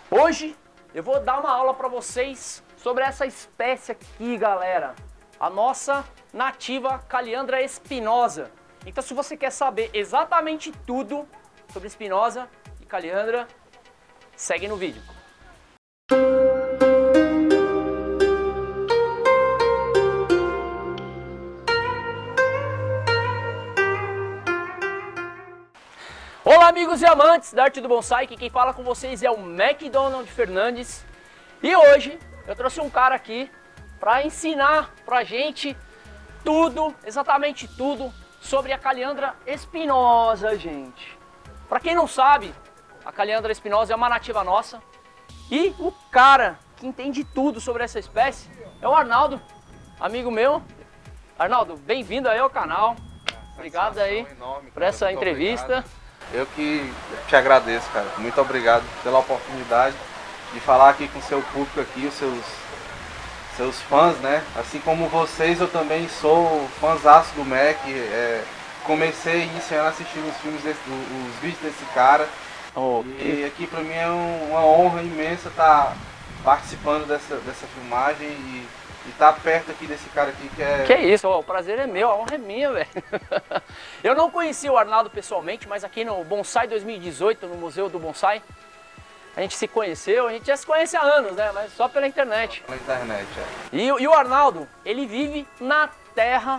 Hoje eu vou dar uma aula para vocês sobre essa espécie aqui, galera. A nossa nativa Calliandra espinosa. Então, se você quer saber exatamente tudo sobre espinosa e Calliandra, segue no vídeo. Olá, amigos e amantes da arte do bonsai, aqui quem fala com vocês é o McDonald Fernandes. E hoje eu trouxe um cara aqui para ensinar pra gente tudo, exatamente tudo, sobre a Calliandra espinosa, gente. Para quem não sabe, a Calliandra espinosa é uma nativa nossa. E o cara que entende tudo sobre essa espécie é o Arnaldo, amigo meu. Arnaldo, bem-vindo aí ao canal. Obrigado aí por essa entrevista. Eu que te agradeço, cara. Muito obrigado pela oportunidade de falar aqui com o seu público aqui, os seus fãs, né? Assim como vocês, eu também sou fãzaço do Mac. Comecei iniciando assistindo os filmes, os vídeos desse cara. E aqui pra mim é uma honra imensa estar participando dessa filmagem e tá perto aqui desse cara aqui que é... Que isso, o prazer é meu, a honra é minha, velho. Eu não conheci o Arnaldo pessoalmente, mas aqui no Bonsai 2018, no Museu do Bonsai, a gente se conheceu, a gente já se conhece há anos, né? Mas só pela internet. Pela internet, é. E o Arnaldo, ele vive na terra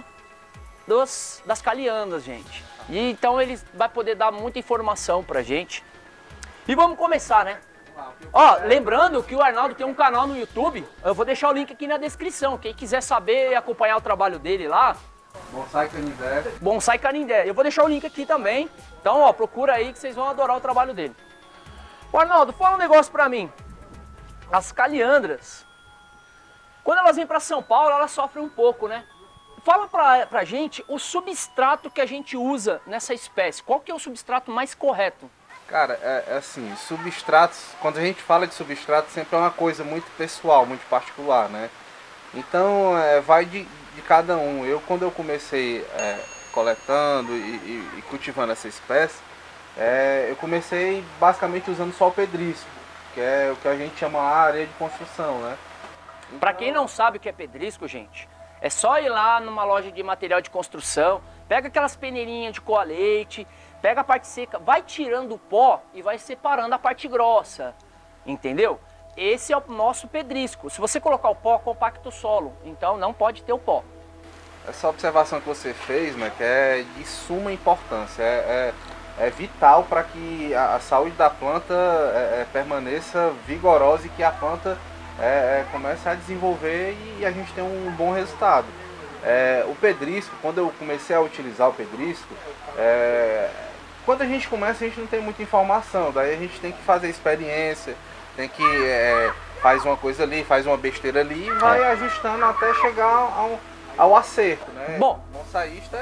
das Calliandras, gente. E então ele vai poder dar muita informação pra gente. E vamos começar, né? Ó, lembrando que o Arnaldo tem um canal no YouTube, eu vou deixar o link aqui na descrição. Quem quiser saber e acompanhar o trabalho dele lá, Bonsai Canindé. Bonsai Canindé. Eu vou deixar o link aqui também. Então, ó, procura aí que vocês vão adorar o trabalho dele. Ô, Arnaldo, fala um negócio pra mim. As Calliandras, quando elas vêm pra São Paulo, elas sofrem um pouco, né? Fala pra gente o substrato que a gente usa nessa espécie. Qual que é o substrato mais correto? Cara, é assim, substratos, quando a gente fala de substrato, sempre é uma coisa muito pessoal, muito particular, né? Então, vai de cada um. Quando eu comecei coletando e cultivando essa espécie, eu comecei basicamente usando só o pedrisco, que é o que a gente chama lá areia de construção, né? Então, pra quem não sabe o que é pedrisco, gente, é só ir lá numa loja de material de construção, pega aquelas peneirinhas de coa leite, pega a parte seca, vai tirando o pó e vai separando a parte grossa, entendeu? Esse é o nosso pedrisco. Se você colocar o pó, compacta o solo, então não pode ter o pó. Essa observação que você fez, né, que é de suma importância, é vital para que a saúde da planta permaneça vigorosa e que a planta comece a desenvolver e a gente tenha um bom resultado. O pedrisco, quando eu comecei a utilizar o pedrisco, quando a gente começa a gente não tem muita informação, daí a gente tem que fazer experiência, tem que faz uma coisa ali, faz uma besteira ali e vai ajustando até chegar ao acerto, né? Bom, bonsaísta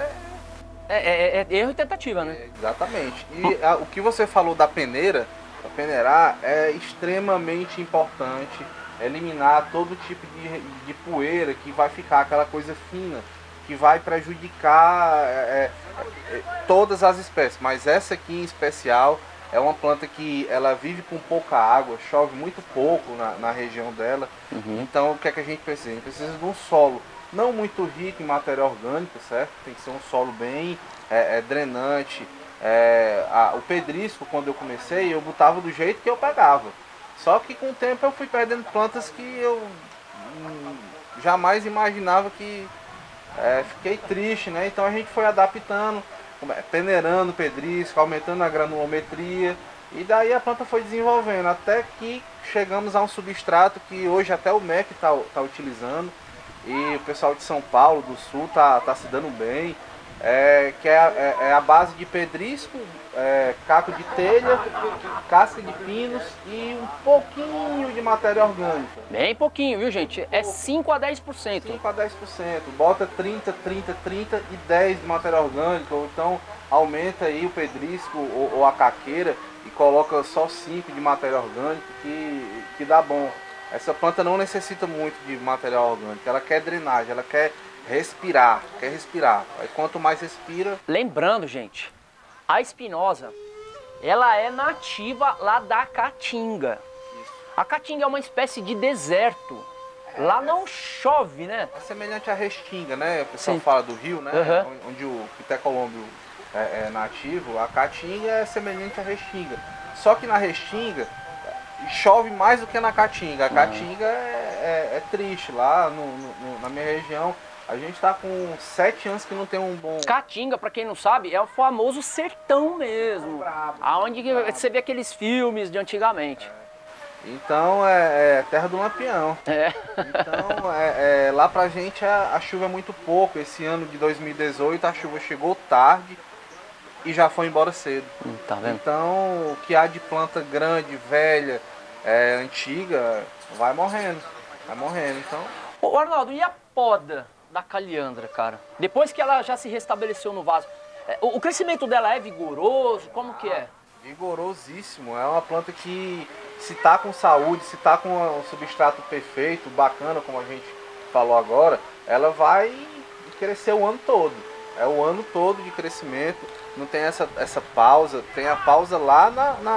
é erro e tentativa, né? Exatamente. E o que você falou da peneirar é extremamente importante. Eliminar todo tipo de poeira que vai ficar aquela coisa fina, que vai prejudicar todas as espécies, mas essa aqui em especial é uma planta que ela vive com pouca água, chove muito pouco na região dela. Então o que é que a gente precisa? A gente precisa de um solo não muito rico em matéria orgânica, certo? Tem que ser um solo bem drenante. O pedrisco, quando eu comecei, eu botava do jeito que eu pegava. Só que com o tempo eu fui perdendo plantas que eu jamais imaginava que fiquei triste, né? Então a gente foi adaptando, peneirando o pedrisco, aumentando a granulometria e daí a planta foi desenvolvendo até que chegamos a um substrato que hoje até o MEC tá utilizando e o pessoal de São Paulo, do Sul, tá se dando bem. Que é a base de pedrisco, caco de telha, casca de pinos e um pouquinho de matéria orgânica. Bem pouquinho, viu, gente? É 5 a 10%. 5 a 10%. Bota 30, 30, 30 e 10 de matéria orgânica, ou então aumenta aí o pedrisco ou a caqueira e coloca só 5 de matéria orgânica que dá bom. Essa planta não necessita muito de material orgânico, ela quer drenagem, ela quer respirar. Aí quanto mais respira... Lembrando, gente, a espinosa, ela é nativa lá da Caatinga. Isso. A caatinga é uma espécie de deserto. Lá não chove, né? É semelhante à restinga, né? O pessoal Sim. fala do rio, né? Uhum. Onde o pité-colômbio é nativo. A caatinga é semelhante à restinga. Só que na restinga chove mais do que na caatinga. A caatinga é triste. Lá na minha região, a gente tá com 7 anos que não tem um bom... Caatinga, pra quem não sabe, é o famoso sertão mesmo. Brabo, Aonde você vê aqueles filmes de antigamente. Então é terra do Lampião. É. Então lá pra gente a chuva é muito pouco. Esse ano de 2018 a chuva chegou tarde e já foi embora cedo. Tá vendo? Então o que há de planta grande, velha, antiga, vai morrendo. Vai morrendo. Então, Ô Arnaldo, e a poda da caliandra, cara? Depois que ela já se restabeleceu no vaso, o crescimento dela é vigoroso? Como que é? vigorosíssimo. É uma planta que, se tá com saúde, se tá com um substrato perfeito, bacana, como a gente falou agora, ela vai crescer o ano todo. É o ano todo de crescimento. Não tem essa pausa. Tem a pausa lá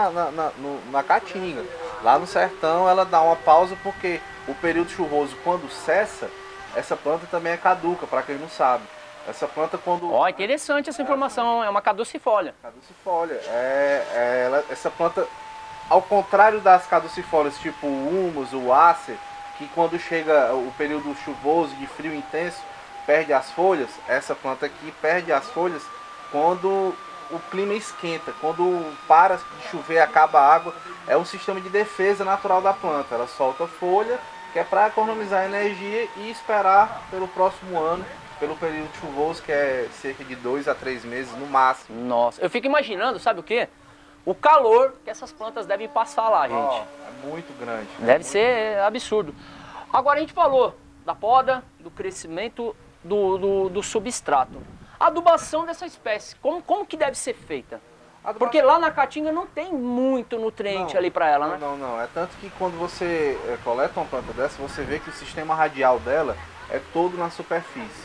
na caatinga. Lá no sertão ela dá uma pausa porque o período chuvoso, quando cessa, essa planta também é caduca, para quem não sabe. Essa planta quando... Ó, interessante essa informação, é uma caducifólia. Caducifólia. Essa planta, ao contrário das caducifólias tipo o humus, o acer, que quando chega o período chuvoso, de frio intenso, perde as folhas, essa planta aqui perde as folhas quando o clima esquenta, quando para de chover, acaba a água. É um sistema de defesa natural da planta. Ela solta folha, que é para economizar energia e esperar pelo próximo ano, pelo período chuvoso, que é cerca de 2 a 3 meses no máximo. Nossa, eu fico imaginando, sabe o quê? O calor que essas plantas devem passar lá, gente. É muito grande. Deve ser absurdo. Agora a gente falou da poda, do crescimento do substrato. A adubação dessa espécie, como que deve ser feita? Porque lá na caatinga não tem muito nutriente ali para ela, né? Não. É tanto que quando você coleta uma planta dessa, você vê que o sistema radial dela é todo na superfície.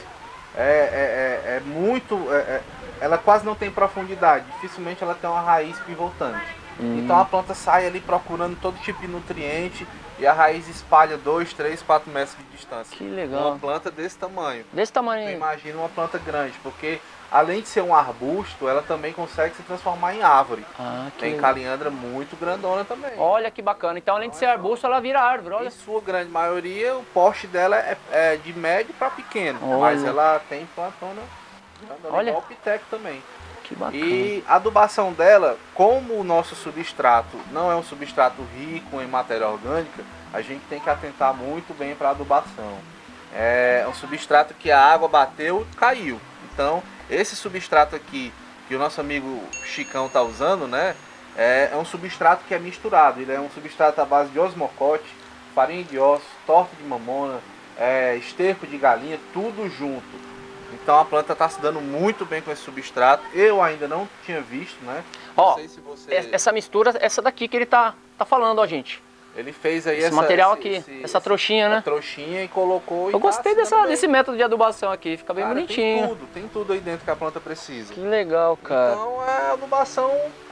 Ela quase não tem profundidade, dificilmente ela tem uma raiz pivotante. Então a planta sai ali procurando todo tipo de nutriente e a raiz espalha 2, 3, 4 metros de distância. Que legal. Uma planta desse tamanho. Desse tamanho. Você imagina uma planta grande, porque além de ser um arbusto, ela também consegue se transformar em árvore. Tem caliandra muito grandona também. Olha que bacana. Então, além de ser arbusto, ela vira árvore. Olha. Em sua grande maioria, o porte dela é de médio para pequeno. Olha. Mas ela tem plantona grandona, Olha. igual o piteco também. Que bacana. E a adubação dela, como o nosso substrato não é um substrato rico em matéria orgânica, a gente tem que atentar muito bem para a adubação. É um substrato que a água bateu, caiu. Então, esse substrato aqui, que o nosso amigo Chicão está usando, né, é um substrato que é misturado. Ele é um substrato à base de osmocote, farinha de ossos, torta de mamona, esterco de galinha, tudo junto. Então a planta está se dando muito bem com esse substrato. Eu ainda não tinha visto, né? Ó, não sei se você... essa mistura, essa daqui que ele tá falando, ó, gente. Ele fez aí esse material aqui, essa trouxinha, né? Trouxinha e colocou. Eu gostei desse método de adubação aqui, fica bem bonitinho. Tem tudo aí dentro que a planta precisa. Que legal, cara. Então a adubação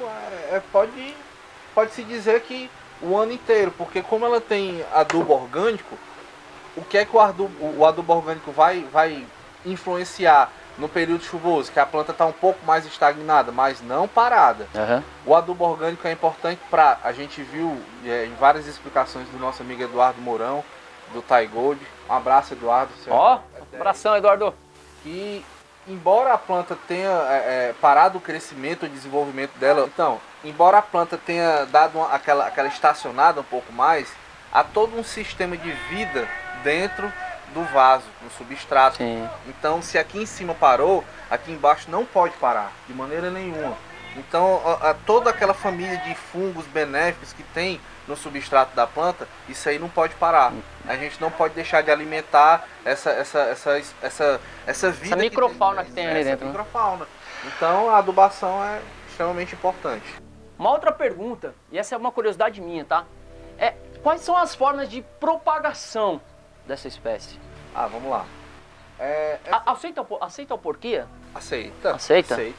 pode-se dizer que o ano inteiro, porque como ela tem adubo orgânico, o que é que o adubo orgânico vai influenciar no período chuvoso, que a planta está um pouco mais estagnada, mas não parada. O adubo orgânico é importante para, a gente viu em várias explicações do nosso amigo Eduardo Mourão, do Taigold. Um abraço, Eduardo. Ó, abração, Eduardo. Que embora a planta tenha parado o crescimento e desenvolvimento dela, então, embora a planta tenha dado aquela estacionada um pouco mais, há todo um sistema de vida dentro do vaso, no substrato. Sim. Então, se aqui em cima parou, aqui embaixo não pode parar, de maneira nenhuma. Então, toda aquela família de fungos benéficos que tem no substrato da planta, isso aí não pode parar. A gente não pode deixar de alimentar essa vida, essa microfauna que tem ali dentro. Microfauna. Então, a adubação é extremamente importante. Uma outra pergunta, e essa é uma curiosidade minha, tá? Quais são as formas de propagação dessa espécie? Vamos lá. Aceita a porquia? Aceita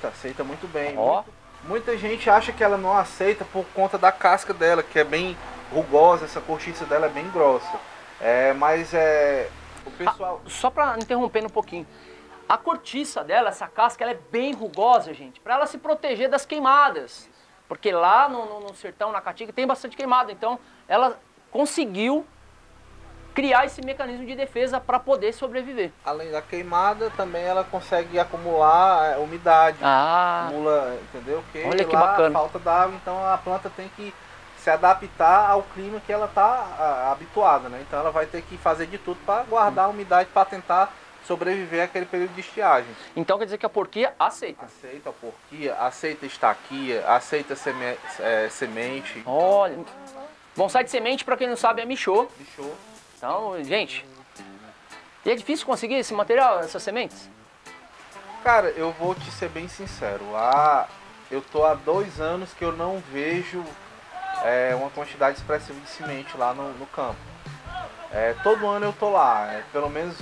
muito bem. Ó. Muita gente acha que ela não aceita por conta da casca dela, que é bem rugosa, essa cortiça dela é bem grossa. Mas o pessoal... Só para interromper um pouquinho. A cortiça dela, essa casca, ela é bem rugosa, gente, para ela se proteger das queimadas. Porque lá no sertão, na Caatinga, tem bastante queimada. Então, ela conseguiu criar esse mecanismo de defesa para poder sobreviver. Além da queimada, também ela consegue acumular umidade. Acumula, entendeu? Porque olha que lá bacana. Falta d'água, então a planta tem que se adaptar ao clima que ela está habituada, né? Então ela vai ter que fazer de tudo para guardar a umidade, para tentar sobreviver àquele período de estiagem. Então quer dizer que a porquia aceita? Aceita a porquia, aceita estaquia, aceita semente. Olha, bonsai de semente, para quem não sabe, é michô. Michô. Então, gente, e é difícil conseguir esse material, essas sementes? Cara, eu vou te ser bem sincero. Eu tô há 2 anos que eu não vejo uma quantidade expressiva de semente lá no campo. Todo ano eu tô lá, pelo menos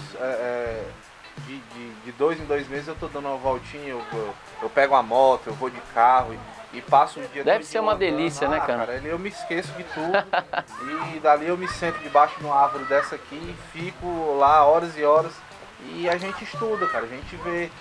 de 2 em 2 meses eu tô dando uma voltinha, eu pego a moto, eu vou de carro e passo um dia... Deve ser uma delícia, né, cara? Eu me esqueço de tudo e dali eu me sento debaixo de uma árvore dessa aqui e fico lá horas e horas e a gente estuda, cara, a gente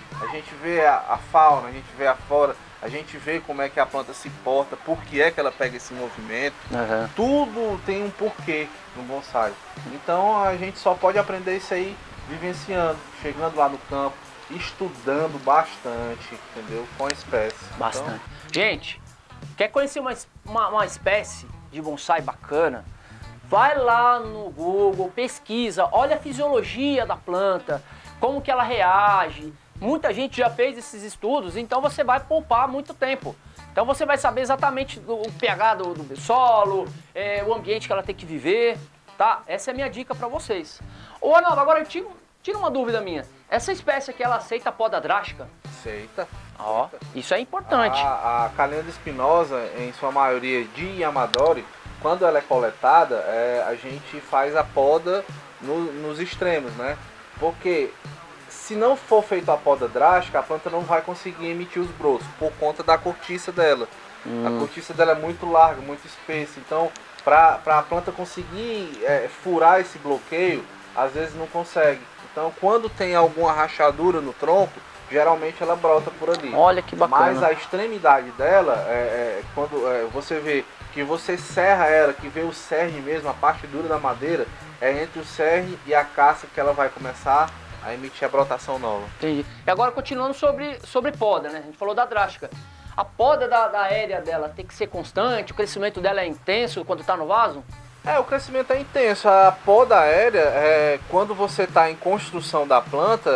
vê a fauna, a gente vê a flora, a gente vê como é que a planta se porta, por que é que ela pega esse movimento, tudo tem um porquê no bonsai. Então a gente só pode aprender isso aí vivenciando, chegando lá no campo, estudando bastante, entendeu? Com a espécie. Bastante. Então... Gente, quer conhecer uma espécie de bonsai bacana? Vai lá no Google, pesquisa, olha a fisiologia da planta, como que ela reage. Muita gente já fez esses estudos, então você vai poupar muito tempo. Então você vai saber exatamente o pH do solo, o ambiente que ela tem que viver, tá? Essa é a minha dica para vocês. Ô Arnaldo, agora tira uma dúvida minha. Essa espécie aqui, ela aceita a poda drástica? Aceita. Ó, isso é importante. A Callendra espinosa, em sua maioria de Yamadori, quando ela é coletada, a gente faz a poda nos extremos, né? Porque se não for feita a poda drástica, a planta não vai conseguir emitir os brotos, por conta da cortiça dela. A cortiça dela é muito larga, muito espessa, então para a planta conseguir furar esse bloqueio, às vezes não consegue. Então quando tem alguma rachadura no tronco, geralmente ela brota por ali. Olha que bacana. Mas a extremidade dela, quando você vê que você serra ela, que vê o cerne mesmo, a parte dura da madeira, é entre o cerne e a casca que ela vai começar a emitir a brotação nova. Entendi. E agora continuando sobre poda, né? A gente falou da drástica. A poda da aérea dela tem que ser constante, o crescimento dela é intenso quando está no vaso? O crescimento é intenso. A poda aérea, quando você está em construção da planta,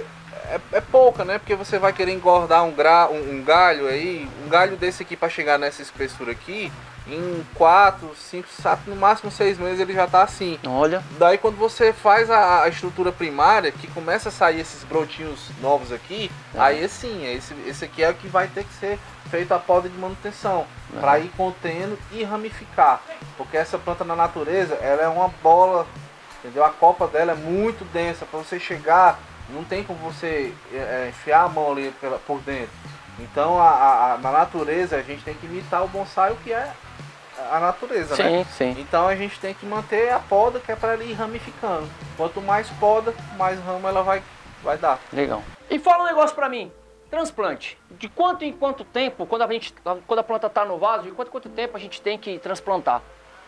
é pouca, né? Porque você vai querer engordar um galho aí, um galho desse aqui para chegar nessa espessura aqui, em 4, 5, no máximo 6 meses ele já tá assim. Olha. Daí quando você faz a estrutura primária, que começa a sair esses brotinhos novos aqui, aí sim, esse aqui é o que vai ter que ser feito a poda de manutenção, para ir contendo e ramificar. Porque essa planta na natureza, ela é uma bola, entendeu? A copa dela é muito densa, para você chegar, não tem como você enfiar a mão ali por dentro. Então na natureza a gente tem que imitar o bonsai, o que é a natureza, né? Sim. Então a gente tem que manter a poda, que é para ela ir ramificando. Quanto mais poda, mais ramo ela vai dar. Legal. E fala um negócio para mim. Transplante. De quanto em quanto tempo, quando a planta está no vaso, de quanto tempo a gente tem que transplantar?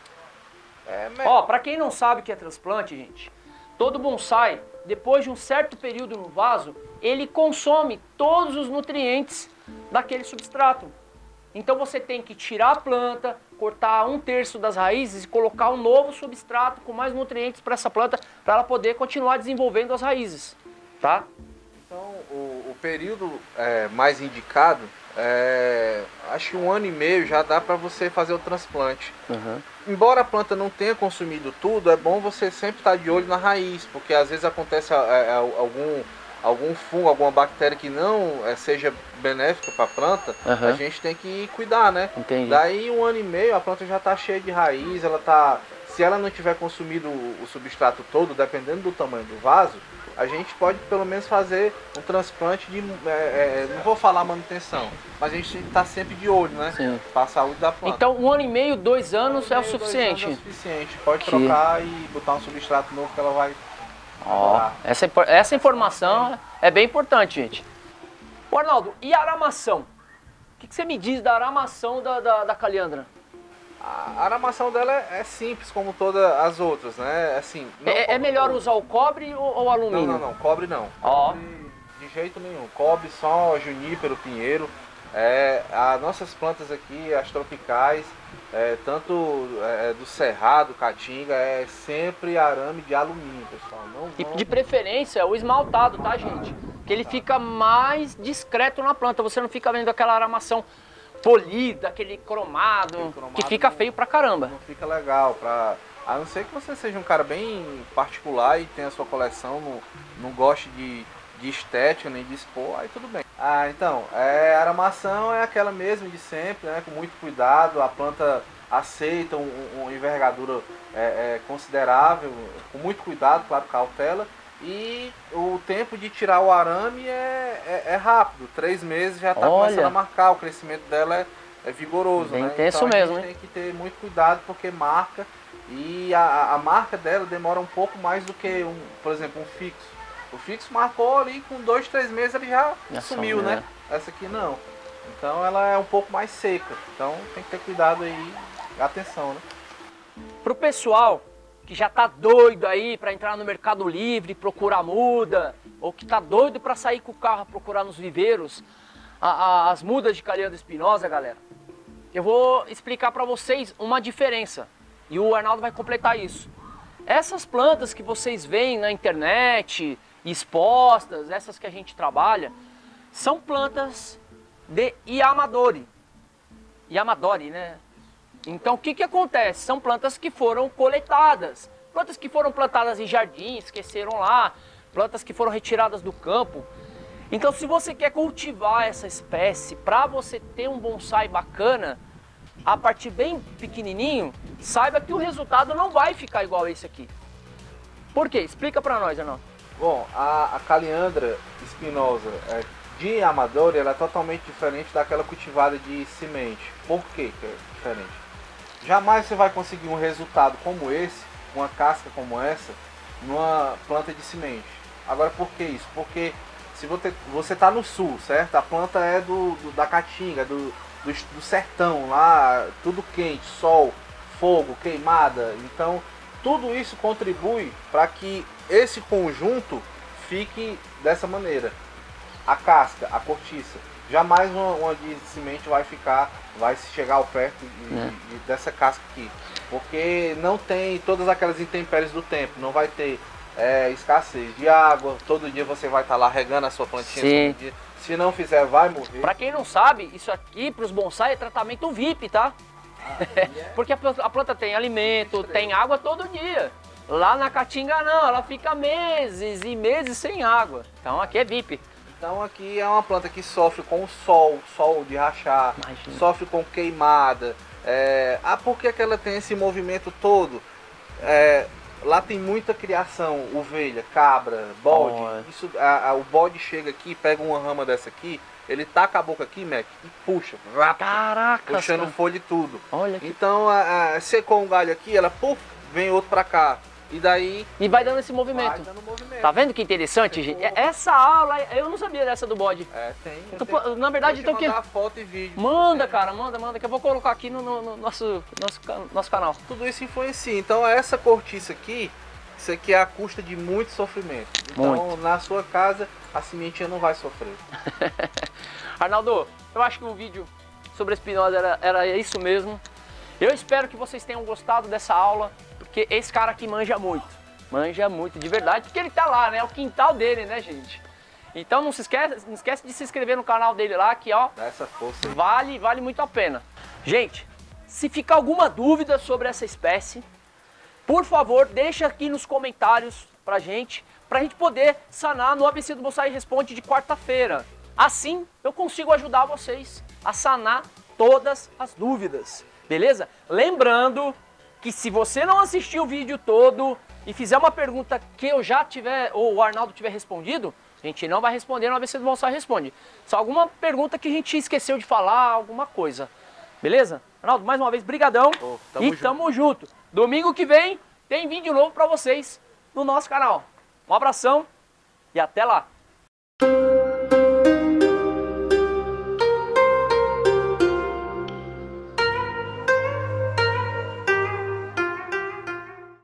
Ó, para quem não sabe o que é transplante, gente, todo bonsai, depois de um certo período no vaso, ele consome todos os nutrientes daquele substrato. Então você tem que tirar a planta, cortar 1/3 das raízes e colocar um novo substrato com mais nutrientes para essa planta, para ela poder continuar desenvolvendo as raízes, tá? Então o período mais indicado, acho que 1 ano e meio já dá para você fazer o transplante. Embora a planta não tenha consumido tudo, é bom você sempre estar de olho na raiz, porque às vezes acontece algum fungo, alguma bactéria que não seja benéfica para a planta, a gente tem que cuidar, né? Entendi. Daí 1 ano e meio a planta já está cheia de raiz, ela está Se ela não tiver consumido o substrato todo, dependendo do tamanho do vaso, a gente pode pelo menos fazer um transplante de, não vou falar manutenção, mas a gente tem que estar sempre de olho, né? Sim. Para a saúde da planta. Então 1 ano e meio, 2 anos é o suficiente? 2 anos é o suficiente, pode trocar e botar um substrato novo que ela vai... Ó, essa informação é bem importante, gente. Ô, Arnaldo, e a aramação? O que você me diz da aramação da caliandra? A aramação dela é simples como todas as outras, né? Assim, É melhor usar o cobre ou alumínio? Não, cobre não. Ó. Cobre de jeito nenhum. Cobre só junípero, pinheiro. As nossas plantas aqui, as tropicais, tanto do cerrado, caatinga, é sempre arame de alumínio, pessoal. E de preferência o esmaltado, tá, gente? Que ele fica mais discreto na planta. Você não fica vendo aquela aramação polida, aquele cromado que fica feio pra caramba. Não fica legal, a não ser que você seja um cara bem particular e tenha a sua coleção, não goste de estética nem de expor, aí tudo bem. Então, a aramação é aquela mesma de sempre, né, com muito cuidado, a planta aceita uma envergadura considerável, com muito cuidado, claro, cautela. E o tempo de tirar o arame é rápido, 3 meses já está começando a marcar, o crescimento dela é vigoroso, bem né? intenso Então mesmo, a gente tem que ter muito cuidado porque marca e a marca dela demora um pouco mais do que, por exemplo, um fixo. O fixo marcou ali com 2, 3 meses ele já sumiu, né? Essa aqui não. Então ela é um pouco mais seca, então tem que ter cuidado aí, atenção, né? Pro pessoal que já tá doido aí para entrar no Mercado Livre, procurar muda, ou que tá doido para sair com o carro procurar nos viveiros as mudas de Caliandra espinosa, galera, eu vou explicar para vocês uma diferença e o Arnaldo vai completar isso. Essas plantas que vocês veem na internet, expostas, essas que a gente trabalha, são plantas de Yamadori, né? Então o que acontece? São plantas que foram coletadas, plantas que foram plantadas em jardins, esqueceram lá, plantas que foram retiradas do campo. Então se você quer cultivar essa espécie para você ter um bonsai bacana, a partir bem pequenininho, saiba que o resultado não vai ficar igual esse aqui. Por quê? Explica para nós, Arnaldo. Bom, a Caliandra espinosa de Yamadori, ela é totalmente diferente daquela cultivada de semente. Por quê que é diferente? Jamais você vai conseguir um resultado como esse, uma casca como essa, numa planta de semente. Agora, por que isso? Porque se você está no sul, certo? A planta é da caatinga, do sertão lá, tudo quente, sol, fogo, queimada. Então, tudo isso contribui para que esse conjunto fique dessa maneira. A casca, a cortiça. Jamais uma de semente vai chegar ao perto dessa casca aqui. Porque não tem todas aquelas intempéries do tempo. Não vai ter escassez de água. Todo dia você vai estar lá regando a sua plantinha. Todo dia. Se não fizer, vai morrer. Para quem não sabe, isso aqui para os bonsai é tratamento VIP, tá? Porque a planta tem alimento, tem água todo dia. Lá na caatinga não, ela fica meses e meses sem água. Então aqui é VIP. Então aqui é uma planta que sofre com o sol de rachar, sofre com queimada. Por que ela tem esse movimento todo? Lá tem muita criação, ovelha, cabra, bode. O bode chega aqui, pega uma rama dessa aqui, ele taca a boca aqui, Mac, e puxa. Caraca! Puxando folha e tudo. Olha que... Então secou um galho aqui, ela vem outro pra cá. E daí... E vai dando esse movimento. Tá vendo que interessante, gente? Essa aula, eu não sabia dessa do bode. Tem. Na verdade, então que... mandar foto e vídeo. Manda, cara, manda, que eu vou colocar aqui no nosso canal. Tudo isso influencia. Então essa cortiça aqui, isso aqui é a custa de muito sofrimento. Então na sua casa, a sementinha não vai sofrer. Arnaldo, eu acho que o vídeo sobre a espinosa era isso mesmo. Eu espero que vocês tenham gostado dessa aula. Porque esse cara aqui manja muito de verdade, porque ele tá lá, né? É o quintal dele, né, gente? Então não esquece de se inscrever no canal dele lá, que ó, dá essa força. Vale muito a pena. Gente, se ficar alguma dúvida sobre essa espécie, por favor, deixa aqui nos comentários pra gente poder sanar no ABC do Bonsai Responde de quarta-feira. Assim, eu consigo ajudar vocês a sanar todas as dúvidas, beleza? Lembrando que se você não assistir o vídeo todo e fizer uma pergunta que eu já tiver, ou o Arnaldo tiver respondido, a gente não vai responder, no ABC do Bonsai responde. Só alguma pergunta que a gente esqueceu de falar, alguma coisa. Beleza? Arnaldo, mais uma vez, brigadão. Tamo junto. Domingo que vem tem vídeo novo pra vocês no nosso canal. Um abração e até lá.